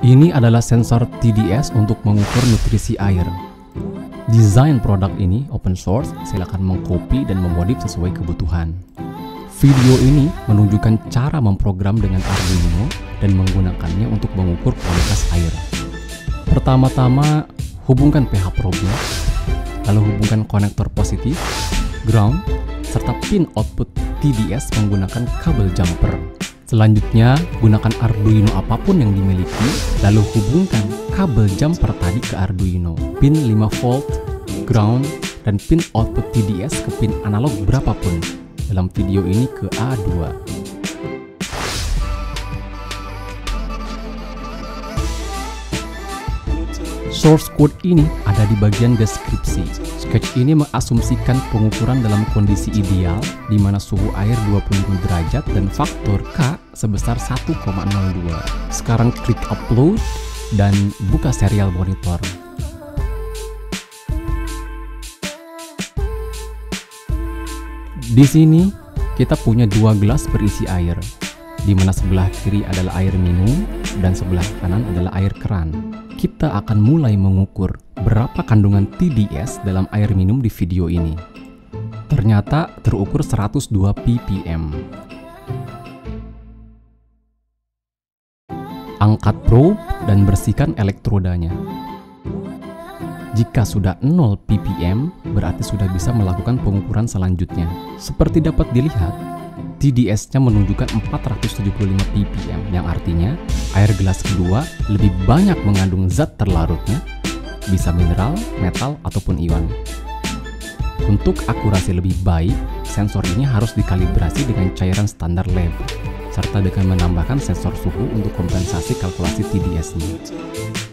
Ini adalah sensor TDS untuk mengukur nutrisi air. Desain produk ini open source, silakan mengcopy dan memodif sesuai kebutuhan. Video ini menunjukkan cara memprogram dengan Arduino dan menggunakannya untuk mengukur kualitas air. Pertama-tama, hubungkan pH probe-nya, lalu hubungkan konektor positif, ground, serta pin output TDS menggunakan kabel jumper. Selanjutnya, gunakan Arduino apapun yang dimiliki, lalu hubungkan kabel jumper tadi ke Arduino. Pin 5 volt, ground, dan pin output TDS ke pin analog berapapun. Dalam video ini ke A2. Source code ini ada di bagian deskripsi. Sketch ini mengasumsikan pengukuran dalam kondisi ideal, di mana suhu air 25 derajat dan faktor K sebesar 1,02. Sekarang klik upload dan buka serial monitor. Di sini kita punya dua gelas berisi air, di mana sebelah kiri adalah air minum dan sebelah kanan adalah air keran. Kita akan mulai mengukur berapa kandungan TDS dalam air minum di video ini. Ternyata terukur 102 ppm. Angkat probe dan bersihkan elektrodanya. Jika sudah 0 ppm, berarti sudah bisa melakukan pengukuran selanjutnya. Seperti dapat dilihat, TDS-nya menunjukkan 475 ppm, yang artinya air gelas kedua lebih banyak mengandung zat terlarutnya, bisa mineral, metal, ataupun ion. Untuk akurasi lebih baik, sensor ini harus dikalibrasi dengan cairan standar lab, serta dengan menambahkan sensor suhu untuk kompensasi kalkulasi TDS-nya.